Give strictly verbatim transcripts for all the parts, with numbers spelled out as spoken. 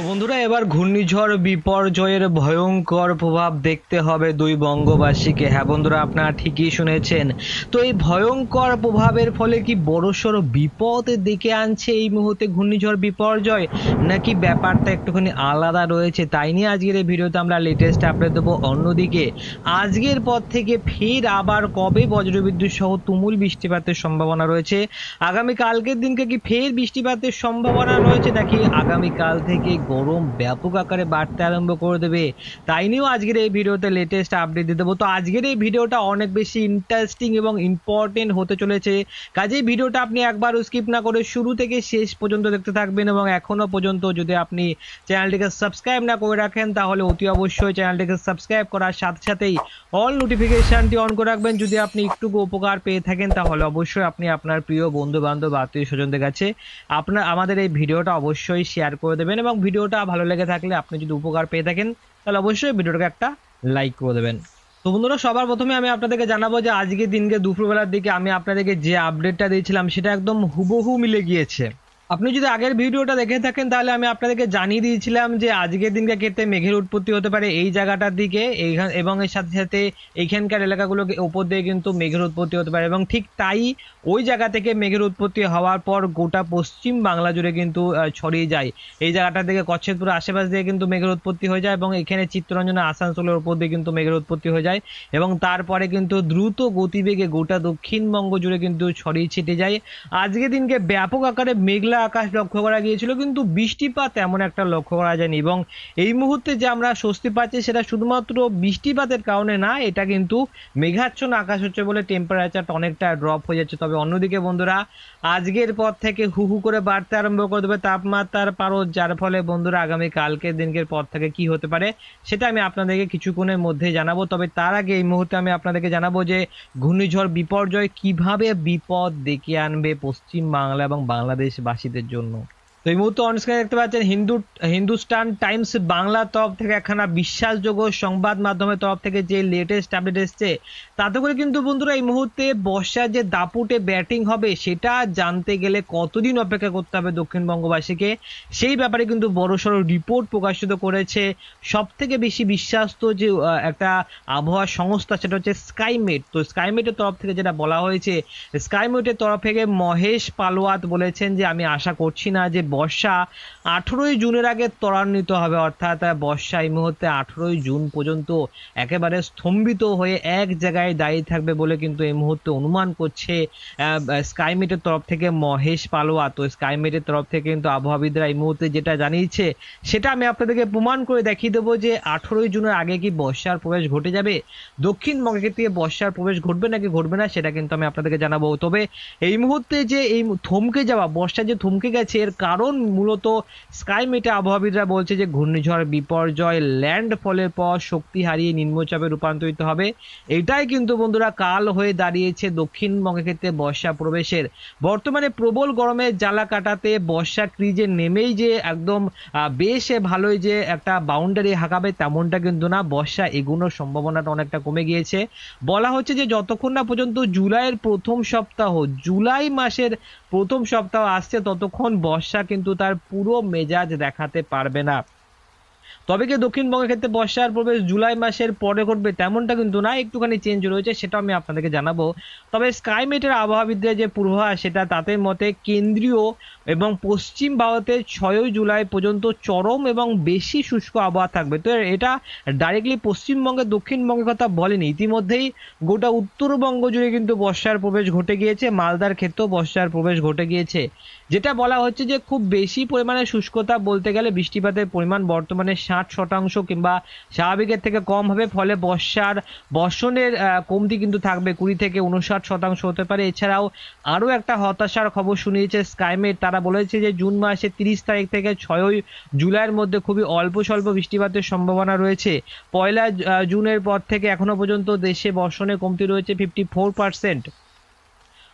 বন্ধুরা এবার ঘূর্ণিঝড় বিপর্যয়ের ভয়ঙ্কর প্রভাব দেখতে হবে দুই বঙ্গবাসীকে। হ্যাঁ বন্ধুরা, আপনারা ঠিকই শুনেছেন। তো এই ভয়ঙ্কর প্রভাবের ফলে কি বড়সড় বিপদ ডেকে আনছে এই মুহূর্তে ঘূর্ণিঝড় বিপর্যয়, নাকি ব্যাপারটা একটুখানি আলাদা রয়েছে, তাই নিয়ে আজকের এই ভিডিওতে আমরা লেটেস্ট আপডেট দেবো। অন্যদিকে আজকের পর থেকে ফের আবার কবে বজ্রবিদ্যুৎ সহ তুমুল বৃষ্টিপাতের সম্ভাবনা রয়েছে, আগামী কালকের দিনকে কি ফের বৃষ্টিপাতের সম্ভাবনা রয়েছে, নাকি আগামীকাল থেকে গরম ব্যাপক আকারে বাড়তে আরম্ভ করে দেবে, তাই নিয়েও আজকের এই ভিডিওতে লেটেস্ট আপডেট দিয়ে দেবো। তো আজকের এই ভিডিওটা অনেক বেশি ইন্টারেস্টিং এবং ইম্পর্টেন্ট হতে চলেছে, কাজেই ভিডিওটা আপনি একবারও স্কিপ না করে শুরু থেকে শেষ পর্যন্ত দেখতে থাকবেন। এবং এখনো পর্যন্ত যদি আপনি চ্যানেলটিকে সাবস্ক্রাইব না করে রাখেন তাহলে অতি অবশ্যই চ্যানেলটিকে সাবস্ক্রাইব করার সাথে সাথেই অল নোটিফিকেশনটি অন করে রাখবেন। যদি আপনি একটু উপকার পেয়ে থাকেন তাহলে অবশ্যই আপনি আপনার প্রিয় বন্ধু বান্ধব আত্মীয় স্বজনদের কাছে আপনার আমাদের এই ভিডিওটা অবশ্যই শেয়ার করে দেবেন। এবং ভিডিওটা ভালো লেগে থাকলে আপনি যদি উপকার পেয়ে থাকেন তাহলে অবশ্যই ভিডিওটাকে একটা লাইক করে দেবেন। তো বন্ধুরা, সবার প্রথমে আমি আপনাদেরকে জানাবো যে আজকে দিনকে দুপুরবেলার দিকে আমি আপনাদেরকে যে আপডেটটা দিয়েছিলাম সেটা একদম হুবহু মিলে গিয়েছে। আপনি যদি আগের ভিডিওটা দেখে থাকেন তাহলে আমি আপনাদেরকে জানিয়ে দিয়েছিলাম যে আজকের দিনকে ক্ষেত্রে মেঘের উৎপত্তি হতে পারে এই জায়গাটার দিকে, এবং এর সাথে সাথে এইখানকার এলাকাগুলোকে উপর দিয়ে কিন্তু মেঘের উৎপত্তি হতে পারে। এবং ঠিক তাই ওই জায়গা থেকে মেঘের উৎপত্তি হওয়ার পর গোটা পশ্চিম বাংলা জুড়ে কিন্তু ছড়িয়ে যায়। এই জায়গাটার দিকে কচ্ছেদপুর আশেপাশ দিয়ে কিন্তু মেঘের উৎপত্তি হয়ে যায়, এবং এখানে চিত্তরঞ্জনা আসানসোলের উপর দিয়ে কিন্তু মেঘের উৎপত্তি হয়ে যায়, এবং তারপরে কিন্তু দ্রুত গতিবেগে গোটা দক্ষিণবঙ্গ জুড়ে কিন্তু ছড়িয়ে ছিটে যায়। আজকের দিনকে ব্যাপক আকারে মেঘলা আকাশ লক্ষ্য করা গিয়েছিল, কিন্তু বৃষ্টিপাত এমন একটা লক্ষ্য করা যায়নি। এবং এই মুহূর্তে যে আমরা স্বস্তি পাচ্ছি সেটা শুধুমাত্র বৃষ্টিপাতের কারণে না, এটা কিন্তু মেঘাচ্ছন্ন আকাশ হচ্ছে বলে টেম্পারেচারটা অনেকটা ড্রপ হয়ে যাচ্ছে। তবে অন্যদিকে বন্ধুরা, আজকের পর থেকে হু হু করে বাড়তে আরম্ভ করে দেবে তাপমাত্রার পারদ, যার ফলে বন্ধুরা আগামী কালকের দিনকের পর থেকে কি হতে পারে সেটা আমি আপনাদেরকে কিছুক্ষণের মধ্যে জানাবো। তবে তার আগে এই মুহূর্তে আমি আপনাদেরকে জানাবো যে ঘূর্ণিঝড় বিপর্যয় কিভাবে বিপদ ডেকে আনবে পশ্চিম বাংলা এবং বাংলাদেশবাসীদের জন্য। তো এই মুহূর্তে অনস্ক্রিনে দেখতে পাচ্ছেন হিন্দু হিন্দুস্তান টাইমস বাংলা তরফ থেকে একখানা বিশ্বাসযোগ্য সংবাদ মাধ্যমের তরফ থেকে যে লেটেস্ট আপডেট এসছে, তাতে করে কিন্তু বন্ধুরা এই মুহূর্তে বর্ষার যে দাপুটে ব্যাটিং হবে সেটা জানতে গেলে কতদিন অপেক্ষা করতে হবে দক্ষিণবঙ্গবাসীকে, সেই ব্যাপারে কিন্তু বড়সড় রিপোর্ট প্রকাশিত করেছে সব থেকে বেশি বিশ্বাস্ত যে একটা আবহাওয়া সংস্থা, সেটা হচ্ছে স্কাইমেট। তো স্কাইমেটের তরফ থেকে যেটা বলা হয়েছে, স্কাইমেটের তরফ থেকে মহেশ পালোয়াত বলেছেন যে আমি আশা করছি না যে বর্ষা আঠেরোই জুনের আগে ত্বরান্বিত হবে, অর্থাৎ বর্ষা এই মুহূর্তে আঠেরোই জুন পর্যন্ত একেবারে স্তম্ভিত হয়ে এক জায়গায় দাঁড়িয়ে থাকবে বলে কিন্তু এই মুহূর্তে অনুমান করছে স্কাইমেটের তরফ থেকে মহেশ পালোয়া। তো স্কাইমেটের তরফ থেকে কিন্তু আবহাওয়াবিদরা এই মুহূর্তে যেটা জানিয়েছে সেটা আমি আপনাদেরকে প্রমাণ করে দেখিয়ে দেবো যে আঠেরোই জুনের আগে কি বর্ষার প্রবেশ ঘটে যাবে, দক্ষিণবঙ্গের থেকে বর্ষার প্রবেশ ঘটবে নাকি ঘটবে না সেটা কিন্তু আমি আপনাদেরকে জানাবো। তবে এই মুহূর্তে যে এই থমকে যাওয়া বর্ষা যে থমকে গেছে এর কারণ মূলত স্কাইমেটে আবহাওয়াবিদরা বলছে যে ঘূর্ণিঝড় বিপর্যয় ল্যান্ডফলের পর শক্তি হারিয়ে নিম্নচাপে রূপান্তরিত হবে। এটাই কিন্তু বন্ধুরা কাল হয়ে দাঁড়িয়েছে দক্ষিণবঙ্গের ক্ষেত্রে বর্ষা প্রবেশের। বর্তমানে প্রবল গরমের জ্বালা কাটাতে বর্ষা ক্রিজে নেমেই যে একদম বেশ ভালোই যে একটা বাউন্ডারি হাঁকাবে তেমনটা কিন্তু না, বর্ষা এগুনোর সম্ভাবনাটা অনেকটা কমে গিয়েছে। বলা হচ্ছে যে যতক্ষণ না পর্যন্ত জুলাইয়ের প্রথম সপ্তাহ জুলাই মাসের প্রথম সপ্তাহ আসছে ততক্ষণ বর্ষা কিন্তু তার পুরো মেজাজ দেখাতে পারবে না। তবে কি দক্ষিণবঙ্গের ক্ষেত্রে বর্ষার প্রবেশ জুলাই মাসের পরে ঘটবে তেমনটা কিন্তু না, একটুখানি চেঞ্জ রয়েছে, সেটা আমি আপনাদেরকে জানাবো। তবে স্কাইমেটের আবহাওয়াবিদদের যে পূর্বাভাস সেটা তাদের মতে কেন্দ্রীয় এবং পশ্চিম ভারতের ছয়ই জুলাই পর্যন্ত চরম এবং বেশি শুষ্ক আবহাওয়া থাকবে। তো এটা ডাইরেক্টলি পশ্চিমবঙ্গের দক্ষিণবঙ্গের কথা বলেনি, ইতিমধ্যেই গোটা উত্তরবঙ্গ জুড়ে কিন্তু বর্ষার প্রবেশ ঘটে গিয়েছে, মালদার ক্ষেত্রেও বর্ষার প্রবেশ ঘটে গিয়েছে। যেটা বলা হচ্ছে যে খুব বেশি পরিমাণে শুষ্কতা বলতে গেলে বৃষ্টিপাতের পরিমাণ বর্তমানে ষাট শতাংশ কিংবা স্বাভাবিকের থেকে কম হবে, ফলে বর্ষার বর্ষণের কমতি কিন্তু থাকবে কুড়ি থেকে উনষাট শতাংশ হতে পারে। এছাড়াও আরও একটা হতাশার খবর শুনিয়েছে স্কাইমেট, তারা বলেছে যে জুন মাসের তিরিশ তারিখ থেকে ছয়ই জুলাইয়ের মধ্যে খুবই অল্প স্বল্প বৃষ্টিপাতের সম্ভাবনা রয়েছে। পয়লা জুনের পর থেকে এখনো পর্যন্ত দেশে বর্ষণের কমতি রয়েছে ফিফটি ফোর পার্সেন্ট।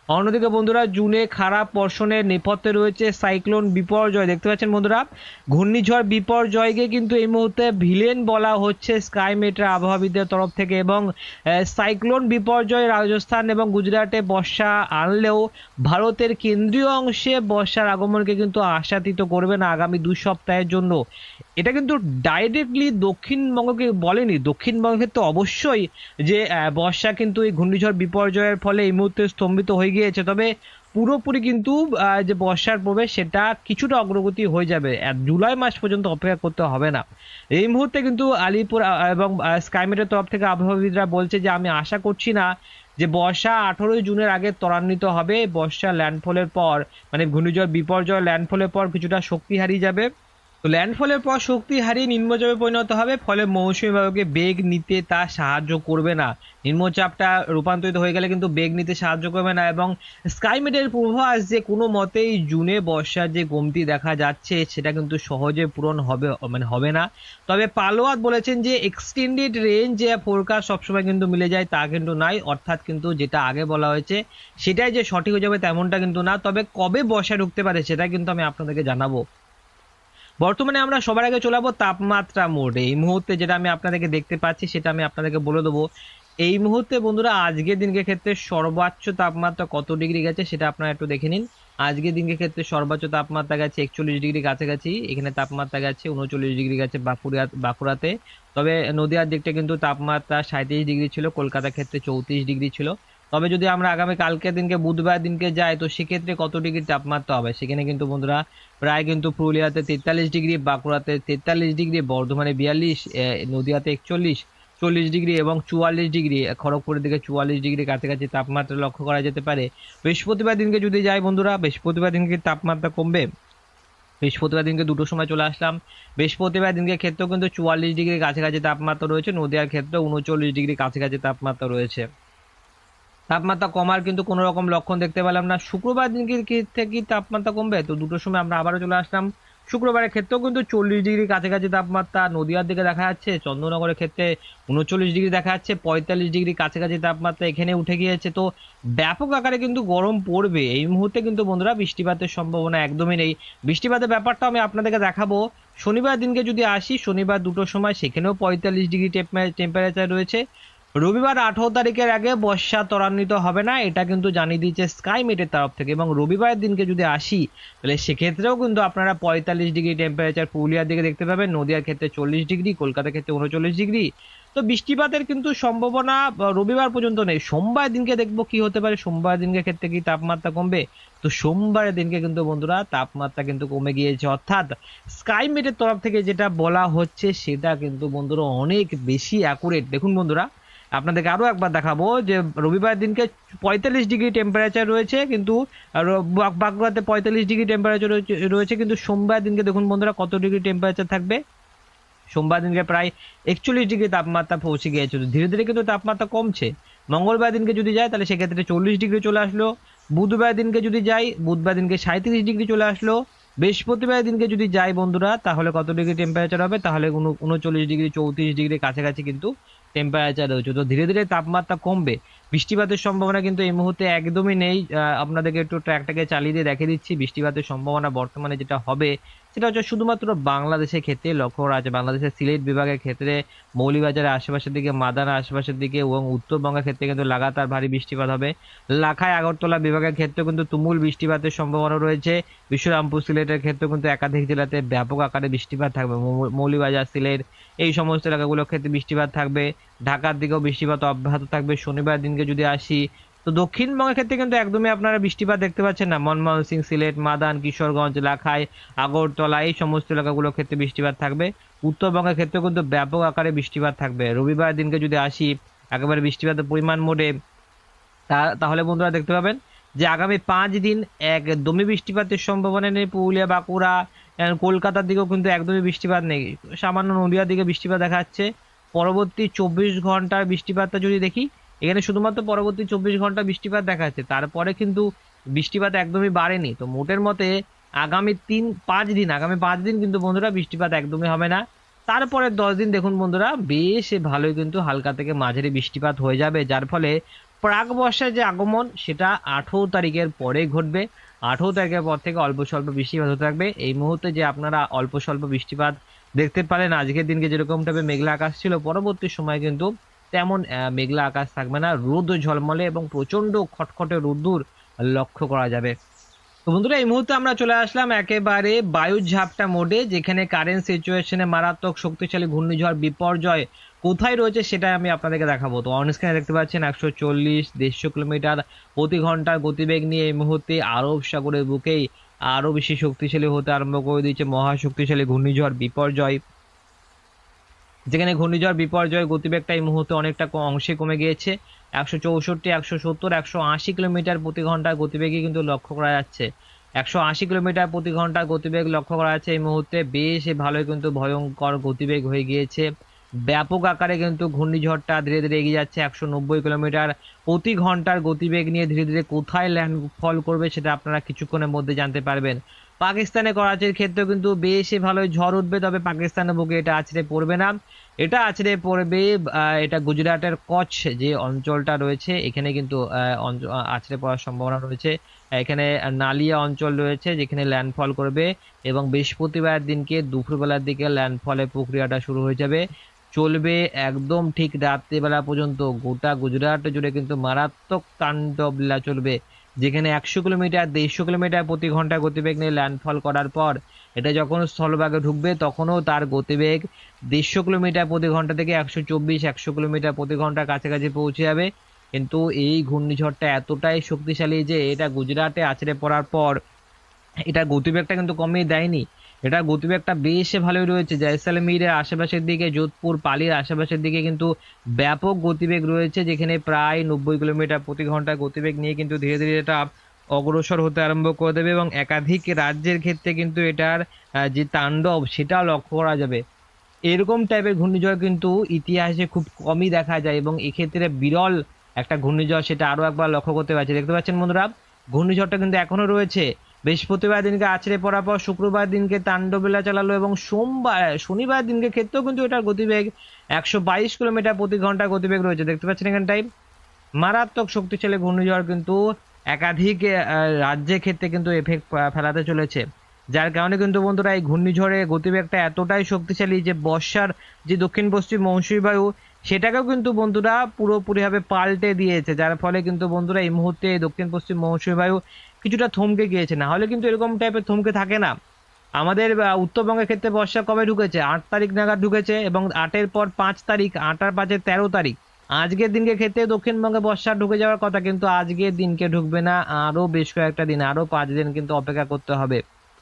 অন্যদিকে বন্ধুরা জুনে খারাপ বর্ষণের নেপথ্যে রয়েছে সাইক্লোন বিপর্যয়। দেখতে পাচ্ছেন বন্ধুরা, ঘূর্ণিঝড় বিপর্যয়কে কিন্তু এই মুহূর্তে ভিলেন বলা হচ্ছে স্কাইমেটের আবহাওয়াবিদদের তরফ থেকে। এবং সাইক্লোন বিপর্যয় রাজস্থান এবং গুজরাটে বর্ষা আনলেও ভারতের কেন্দ্রীয় অংশে বর্ষার আগমনকে কিন্তু আশাতীত করবে না আগামী দুই সপ্তাহের জন্য। এটা কিন্তু ডাইরেক্টলি দক্ষিণবঙ্গকে বলেনি, দক্ষিণবঙ্গের ক্ষেত্রে অবশ্যই যে বর্ষা কিন্তু এই ঘূর্ণিঝড় বিপর্যয়ের ফলে এই মুহূর্তে স্তম্ভিত হয়ে গিয়েছে, তবে পুরোপুরি কিন্তু যে বর্ষার প্রবেশ সেটা কিছুটা অগ্রগতি হয়ে যাবে, জুলাই মাস পর্যন্ত অপেক্ষা করতে হবে না। এই মুহূর্তে কিন্তু আলিপুর এবং স্কাইমেটের তরফ থেকে আবহাওয়াবিদরা বলছে যে আমি আশা করছি না যে বর্ষা আঠারোই জুনের আগে ত্বরান্বিত হবে। বর্ষা ল্যান্ডফলের পর মানে ঘূর্ণিঝড় বিপর্যয় ল্যান্ডফলের পর কিছুটা শক্তি হারিয়ে যাবে, তো ল্যান্ডফলের পর শক্তি হারিয়ে নিম্নচাপে পরিণত হবে, ফলে মৌসুমী বায়ুকে বেগ নিতে তা সাহায্য করবে না। নিম্নচাপটা রূপান্তরিত হয়ে গেলে কিন্তু বেগ নিতে সাহায্য করবে না। এবং স্কাইমেটের পূর্বাভাস যে কোনো মতেই জুনে বর্ষার যে কমতি দেখা যাচ্ছে সেটা কিন্তু সহজে পূরণ হবে মানে হবে না। তবে পালোয়াত বলেছেন যে এক্সটেন্ডেড রেঞ্জ যে ফোরকাস্ট সবসময় কিন্তু মিলে যায় তা কিন্তু নাই, অর্থাৎ কিন্তু যেটা আগে বলা হয়েছে সেটাই যে সঠিক হয়ে যাবে তেমনটা কিন্তু না। তবে কবে বর্ষা ঢুকতে পারে সেটা কিন্তু আমি আপনাদেরকে জানাবো। বর্তমানে আমরা সবার আগে চলে যাবো তাপমাত্রা মোডে। এই মুহূর্তে যেটা আমি আপনাদেরকে দেখতে পাচ্ছি সেটা আমি আপনাদেরকে বলে দেবো। এই মুহূর্তে বন্ধুরা আজকের দিনকে ক্ষেত্রে সর্বোচ্চ তাপমাত্রা কত ডিগ্রি গেছে সেটা আপনারা একটু দেখে নিন। আজকের দিনকে ক্ষেত্রে সর্বোচ্চ তাপমাত্রা গেছে একচল্লিশ ডিগ্রি কাছাকাছি, এখানে তাপমাত্রা গেছে উনচল্লিশ ডিগ্রি গেছে বাঁকুড়া বাঁকুড়াতে। তবে নদিয়ার দিকটা কিন্তু তাপমাত্রা সাঁত্রিশ ডিগ্রি ছিল, কলকাতার ক্ষেত্রে চৌত্রিশ ডিগ্রি ছিল। তবে যদি আমরা আগামী কালকের দিনকে বুধবার দিনকে যাই তো সেক্ষেত্রে কত ডিগ্রি তাপমাত্রা হবে সেখানে কিন্তু বন্ধুরা প্রায় কিন্তু পুরুলিয়াতে তেতাল্লিশ ডিগ্রি, বাঁকুড়াতে তেতাল্লিশ ডিগ্রি, বর্ধমানে বিয়াল্লিশ, নদিয়াতে একচল্লিশ চল্লিশ ডিগ্রি এবং চুয়াল্লিশ ডিগ্রি, খড়গপুরের দিকে চুয়াল্লিশ ডিগ্রি কাছাকাছি তাপমাত্রা লক্ষ্য করা যেতে পারে। বৃহস্পতিবার দিনকে যদি যাই বন্ধুরা, বৃহস্পতিবার দিনকে তাপমাত্রা কমবে। বৃহস্পতিবার দিনকে দুটো সময় চলে আসলাম, বৃহস্পতিবার দিনকে ক্ষেত্রেও কিন্তু চুয়াল্লিশ ডিগ্রি কাছাকাছি তাপমাত্রা রয়েছে, নদিয়ার ক্ষেত্রে উনচল্লিশ ডিগ্রি কাছাকাছি তাপমাত্রা রয়েছে। তাপমাত্রা কমার কিন্তু কোনো রকম লক্ষণ দেখতে পেলাম না। শুক্রবার দিনকে ক্ষেত্রে কি তাপমাত্রা কমবে, তো দুটোর সময় আমরা আবারও চলে আসলাম। শুক্রবারের ক্ষেত্রেও কিন্তু চল্লিশ ডিগ্রি কাছাকাছি তাপমাত্রা নদিয়ার দিকে দেখা যাচ্ছে, চন্দ্রনগরের ক্ষেত্রে উনচল্লিশ ডিগ্রি দেখা যাচ্ছে, পঁয়তাল্লিশ ডিগ্রি কাছাকাছি তাপমাত্রা এখানে উঠে গিয়েছে। তো ব্যাপক আকারে কিন্তু গরম পড়বে। এই মুহূর্তে কিন্তু বন্ধুরা বৃষ্টিপাতের সম্ভাবনা একদমই নেই। বৃষ্টিপাতের ব্যাপারটা আমি আপনাদেরকে দেখাবো। শনিবার দিনকে যদি আসি, শনিবার দুটোর সময় সেখানেও পঁয়তাল্লিশ ডিগ্রি টেম্পারেচার রয়েছে। রবিবার আঠারো তারিখের আগে বর্ষা ত্বরান্বিত হবে না, এটা কিন্তু জানিয়ে দিয়েছে স্কাইমেটের তরফ থেকে। এবং রবিবারের দিনকে যদি আসি তাহলে সেক্ষেত্রেও কিন্তু আপনারা পঁয়তাল্লিশ ডিগ্রি টেম্পারেচার পুরুলিয়ার দিকে দেখতে পাবেন, নদিয়ার ক্ষেত্রে চল্লিশ ডিগ্রি, কলকাতার ক্ষেত্রে উনচল্লিশ ডিগ্রি। তো বৃষ্টিপাতের কিন্তু সম্ভাবনা রবিবার পর্যন্ত নেই। সোমবার দিনকে দেখবো কি হতে পারে, সোমবার দিনকে ক্ষেত্রে কি তাপমাত্রা কমবে, তো সোমবারের দিনকে কিন্তু বন্ধুরা তাপমাত্রা কিন্তু কমে গিয়েছে, অর্থাৎ স্কাইমেটের তরফ থেকে যেটা বলা হচ্ছে সেটা কিন্তু বন্ধুরা অনেক বেশি অ্যাকুরেট। দেখুন বন্ধুরা আপনাদেরকে আরো একবার দেখাবো যে রবিবার দিনকে পঁয়তাল্লিশ ডিগ্রি টেম্পারেচার রয়েছে, কিন্তু বাঁকুড়াতে পঁয়তাল্লিশ ডিগ্রি টেম্পারেচার রয়েছে, কিন্তু সোমবার দিনকে দেখুন বন্ধুরা কত ডিগ্রি টেম্পারেচার থাকবে। সোমবার দিনকে প্রায় একচল্লিশ ডিগ্রি তাপমাত্রা পৌঁছে গিয়েছে, ধীরে ধীরে কিন্তু তাপমাত্রা কমছে। মঙ্গলবার দিনকে যদি যাই তাহলে সেক্ষেত্রে চল্লিশ ডিগ্রি চলে আসলো। বুধবার দিনকে যদি যাই, বুধবার দিনকে সাঁত্রিশ ডিগ্রি চলে আসলো। বৃহস্পতিবার দিনকে যদি যাই বন্ধুরা তাহলে কত ডিগ্রি টেম্পারেচার হবে, তাহলে উনচল্লিশ ডিগ্রি চৌত্রিশ ডিগ্রি কাছাকাছি কিন্তু টেম্পারেচার রয়েছে। তো ধীরে ধীরে তাপমাত্রা কমবে, বৃষ্টিপাতের সম্ভাবনা কিন্তু এই মুহূর্তে একদমই নেই। আপনাদেরকে একটু ট্র্যাকটাকে চালিয়ে দিয়ে দেখে দিচ্ছি। বৃষ্টিপাতের সম্ভাবনা বর্তমানে যেটা হবে সেটা হচ্ছে শুধুমাত্র বাংলাদেশের ক্ষেত্রে লক্ষ্য করা আছে। বাংলাদেশের সিলেট বিভাগের ক্ষেত্রে, মৌলিবাজারের আশেপাশের দিকে, মাদানার আশেপাশের দিকে এবং উত্তরবঙ্গের ক্ষেত্রে কিন্তু লাগাতার ভারী বৃষ্টিপাত হবে। লাখাই আগরতলা বিভাগের ক্ষেত্রে কিন্তু তুমুল বৃষ্টিপাতের সম্ভাবনা রয়েছে। বিশ্বরামপুর সিলেটের ক্ষেত্রে কিন্তু একাধিক জেলাতে ব্যাপক আকারে বৃষ্টিপাত থাকবে। মৌলিবাজার, সিলেট এই সমস্ত এলাকাগুলোর ক্ষেত্রে বৃষ্টিপাত থাকবে। ঢাকার দিকেও বৃষ্টিপাত অব্যাহত থাকবে। শনিবার দিনকে যদি আসি তো দক্ষিণবঙ্গের ক্ষেত্রে কিন্তু একদমই আপনারা বৃষ্টিপাত দেখতে পাচ্ছেন না। মনমোহন সিং, সিলেট, মাদান, কিশোরগঞ্জ, লাখাই, আগরতলা এই সমস্ত এলাকাগুলোর ক্ষেত্রে বৃষ্টিপাত থাকবে। উত্তরবঙ্গের ক্ষেত্রে কিন্তু ব্যাপক আকারে বৃষ্টিপাত থাকবে। রবিবার দিনকে যদি আসি একেবারে বৃষ্টিপাতের পরিমাণ মোডে, তাহলে বন্ধুরা দেখতে পাবেন যে আগামী পাঁচ দিন একদমই বৃষ্টিপাতের সম্ভাবনা নেই। পুরুলিয়া, বাঁকুড়া, কলকাতার দিকেও কিন্তু একদমই বৃষ্টিপাত নেই। সামান্য নদিয়ার দিকে বৃষ্টিপাত দেখা যাচ্ছে। পরবর্তী চব্বিশ ঘন্টার বৃষ্টিপাতটা যদি দেখি, এখানে শুধুমাত্র পরবর্তী চব্বিশ ঘন্টা বৃষ্টিপাত দেখা যাচ্ছে, তারপরে কিন্তু বৃষ্টিপাত একদমই বাড়েনি। তো মোটের মতে আগামী তিন পাঁচ দিন আগামী পাঁচ দিন কিন্তু বন্ধুরা বৃষ্টিপাত একদমই হবে না। তারপরে দশ দিন দেখুন বন্ধুরা বেশ ভালোই কিন্তু হালকা থেকে মাঝারি বৃষ্টিপাত হয়ে যাবে, যার ফলে প্রাক বর্ষার যে আগমন সেটা আঠেরো তারিখের পরে ঘটবে। আঠেরো তারিখের পর থেকে অল্প স্বল্প বৃষ্টিপাত হতে থাকবে। এই মুহূর্তে যে আপনারা অল্প স্বল্প বৃষ্টিপাত দেখতে পারেন, আজকের দিনকে যেরকম টাইপে মেঘলা আকাশ ছিল, পরবর্তী সময় কিন্তু তেমন আহ, মেঘলা আকাশ থাকবে না, রোদ ঝলমলে এবং প্রচন্ড খটখটে রোদ্দুর লক্ষ্য করা যাবে। তো বন্ধুরা, এই মুহূর্তে আমরা চলে আসলাম একেবারে বায়ুর ঝাপটা মোডে, যেখানে কারেন্ট সিচুয়েশনে মারাত্মক শক্তিশালী ঘূর্ণিঝড় বিপর্যয় কোথায় রয়েছে সেটা আমি আপনাদেরকে দেখাবো। তো অন স্ক্রিনে দেখতে পাচ্ছেন একশো চল্লিশ দেড়শো কিলোমিটার প্রতি ঘন্টার গতিবেগ নিয়ে এই মুহূর্তে আরব সাগরের বুকেই আরো বেশি শক্তিশালী হতে আরম্ভ করে দিয়েছে মহাশক্তিশালী ঘূর্ণিঝড় বিপর্যয়, যেখানে ঘূর্ণিঝড় বিপর্যয় গতিবেগটা এই মুহূর্তে অনেকটা অংশে কমে গিয়েছে। একশো চৌষট্টি একশো সত্তর একশো আশি কিলোমিটার প্রতি ঘন্টার গতিবেগে কিন্তু লক্ষ্য করা যাচ্ছে। একশো আশি কিলোমিটার প্রতি ঘন্টার গতিবেগ লক্ষ্য করা যাচ্ছে এই মুহূর্তে, বেশ ভালোই কিন্তু ভয়ঙ্কর গতিবেগ হয়ে গিয়েছে। ব্যাপক আকারে কিন্তু ঘূর্ণিঝড়টা ধীরে ধীরে এগিয়ে যাচ্ছে একশো নব্বই কিলোমিটার প্রতি ঘন্টার গতিবেগ নিয়ে। ধীরে ধীরে কোথায় ল্যান্ডফল করবে সেটা আপনারা কিছুক্ষণের মধ্যে জানতে পারবেন। পাকিস্তানে করাচির ক্ষেত্রেও কিন্তু বেশ ভালোই ঝড় উঠবে, তবে পাকিস্তানের বুকে এটা আছড়ে পড়বে না, এটা আছড়ে পড়বে এটা গুজরাটের কচ্ছ যে অঞ্চলটা রয়েছে এখানে কিন্তু আছড়ে পড়ার সম্ভাবনা রয়েছে। এখানে নালিয়া অঞ্চল রয়েছে যেখানে ল্যান্ডফল করবে, এবং বৃহস্পতিবার দিনকে দুপুরবেলার দিকে ল্যান্ডফলের প্রক্রিয়াটা শুরু হয়ে যাবে, চলবে একদম ঠিক রাত্রিবেলা পর্যন্ত। গোটা গুজরাট জুড়ে কিন্তু মারাত্মক তাণ্ডব লীলা চলবে, যেখানে একশো কিলোমিটার দেড়শো কিলোমিটার প্রতি ঘন্টা গতিবেগ নিয়ে ল্যান্ডফল করার পর এটা যখন স্থলভাগে ঢুকবে তখনও তার গতিবেগ দেড়শো কিলোমিটার প্রতি ঘন্টা থেকে একশো চব্বিশ একশো কিলোমিটার প্রতি ঘন্টার কাছাকাছি পৌঁছে যাবে। কিন্তু এই ঘূর্ণিঝড়টা এতটাই শক্তিশালী যে এটা গুজরাটে আছড়ে পড়ার পর এটা গতিবেগটা কিন্তু কমিয়ে দেয়নি, এটা গতিবেগটা বেশ ভালোই রয়েছে। জয়সালমীরের আশেপাশের দিকে, যোধপুর পালির আশেপাশের দিকে কিন্তু ব্যাপক গতিবেগ রয়েছে, যেখানে প্রায় নব্বই কিলোমিটার প্রতি ঘন্টার গতিবেগ নিয়ে কিন্তু ধীরে ধীরে এটা অগ্রসর হতে আরম্ভ করে দেবে, এবং একাধিক রাজ্যের ক্ষেত্রে কিন্তু এটার যে তাণ্ডব সেটাও লক্ষ্য করা যাবে। এরকম টাইপের ঘূর্ণিঝড় কিন্তু ইতিহাসে খুব কমই দেখা যায়, এবং এক্ষেত্রে বিরল একটা ঘূর্ণিঝড় সেটা আরো একবার লক্ষ্য করতে পারছি। দেখতে পাচ্ছেন বন্ধুরা, ঘূর্ণিঝড়টা কিন্তু এখনো রয়েছে। বৃহস্পতিবার দিনকে আছড়ে পড়ার পর শুক্রবার দিনকে তাণ্ডবলীলা চালালো, এবং সোমবার শনিবার দিনকে ক্ষেত্রেও কিন্তু এটার গতিবেগ একশো বাইশ কিলোমিটার প্রতি ঘন্টা গতিবেগ রয়েছে। দেখতে পাচ্ছেন এখানটাই মারাত্মক শক্তিশালী ঘূর্ণিঝড় কিন্তু একাধিক রাজ্যের ক্ষেত্রে কিন্তু এফেক্ট ফেলাতে চলেছে, যার কারণে কিন্তু বন্ধুরা এই ঘূর্ণিঝড়ের গতিবেগটা এতটাই শক্তিশালী যে বর্ষার যে দক্ষিণ পশ্চিম মৌসুমী বায়ু সেটাকেও কিন্তু বন্ধুরা পুরোপুরিভাবে পাল্টে দিয়েছে, যার ফলে কিন্তু বন্ধুরা এই মুহূর্তে দক্ষিণ পশ্চিম মৌসুমী বায়ু কিছুটা থমকে গিয়েছে। না হলে কিন্তু এরকম টাইপের থমকে থাকে না। আমাদের উত্তরবঙ্গের ক্ষেত্রে বর্ষা কবে ঢুকেছে? আট তারিখ নাগাদ ঢুকেছে, এবং আটের পর পাঁচ তারিখ, আট আর পাঁচে তেরো তারিখ। আজকের দিনকে ক্ষেত্রে দক্ষিণবঙ্গে বর্ষা ঢুকে যাওয়ার কথা, কিন্তু আজকের দিনকে ঢুকবে না, আরো বেশ কয়েকটা দিন, আরো পাঁচ দিন কিন্তু অপেক্ষা করতে হবে।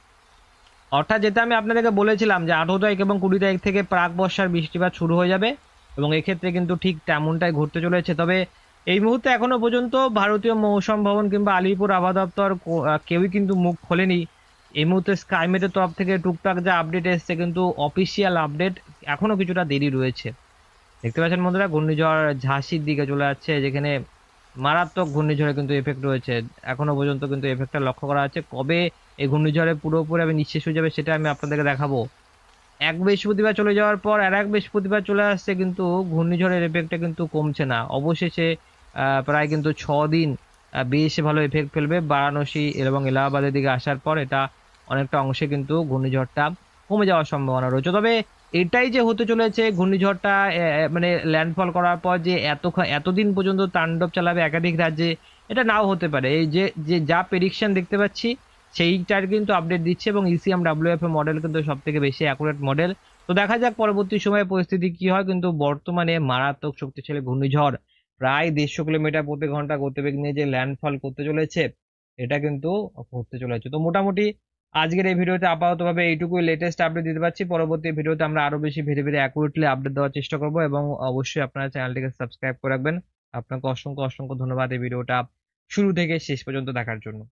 অর্থাৎ যেটা আমি আপনাদেরকে বলেছিলাম যে আঠারো তারিখ এবং কুড়ি তারিখ থেকে প্রাক বর্ষার বৃষ্টিপাত শুরু হয়ে যাবে, এবং এক্ষেত্রে কিন্তু ঠিক তেমনটাই ঘটতে চলেছে। তবে এই মুহূর্তে এখনো পর্যন্ত ভারতীয় মৌসুম ভবন কিংবা আলিপুর আবহাওয়া দপ্তর কেউই কিন্তু মুখ খোলেনি। এই মুহূর্তে স্কাইমেটের তরফ থেকে টুকটাক যা আপডেট এসছে, কিন্তু অফিসিয়াল আপডেট এখনো কিছুটা দেরি রয়েছে। দেখতে পাচ্ছেন বন্ধুরা, ঘূর্ণিঝড় ঝাঁসির দিকে চলে যাচ্ছে, যেখানে মারাত্মক ঘূর্ণিঝড়ে কিন্তু এফেক্ট রয়েছে। এখনো পর্যন্ত কিন্তু এফেক্টটা লক্ষ্য করা যাচ্ছে। কবে এই ঘূর্ণিঝড়ে পুরোপুরি আমি নিঃশেষ হয়ে যাবে সেটা আমি আপনাদেরকে দেখাবো। এক বৃহস্পতিবার চলে যাওয়ার পর আর এক বৃহস্পতিবার চলে আসছে, কিন্তু ঘূর্ণিঝড়ের এফেক্টটা কিন্তু কমছে না। অবশেষে আহ প্রায় কিন্তু ছ দিন বেশ ভালো এফেক্ট ফেলবে বারাণসী এবং এলাহাবাদের দিকে আসার পর। এটা অনেকটা অংশে কিন্তু ঘূর্ণিঝড়টা কমে যাওয়ার সম্ভাবনা রয়েছে। তবে এটাই যে হতে চলেছে ঘূর্ণিঝড়টা মানে ল্যান্ডফল করার পর যে এত এতদিন পর্যন্ত তাণ্ডব চালাবে একাধিক রাজ্যে, এটা নাও হতে পারে। এই যে যে যা প্রেডিকশন দেখতে পাচ্ছি সেইটার কিন্তু আপডেট দিচ্ছে, এবং ইসিএম ডাব্লিউএফ এর মডেল কিন্তু সব থেকে বেশি অ্যাকুরেট মডেল। তো দেখা যাক পরবর্তী সময়ে পরিস্থিতি কি হয়, কিন্তু বর্তমানে মারাত্মক শক্তিশালী ঘূর্ণিঝড় প্রায় দেড়শো কিলোমিটার প্রতি ঘন্টা গতিবেগ নিয়ে যে ল্যান্ডফল করতে চলেছে এটা কিন্তু করতে চলেছে। তো মোটামুটি আজকের এই ভিডিওতে আপাতত ভাবে এইটুকুই লেটেস্ট আপডেট দিতে পারছি। পরবর্তী ভিডিওতে আমরা আরো বেশি ভেরি ভেরি অ্যাকুরেটলি আপডেট দেওয়ার চেষ্টা করব, এবং অবশ্যই আপনারা চ্যানেলটিকে সাবস্ক্রাইব করে রাখবেন। আপনাকে অসংখ্য অসংখ্য ধন্যবাদ এই ভিডিওটা শুরু থেকে শেষ পর্যন্ত দেখার জন্য।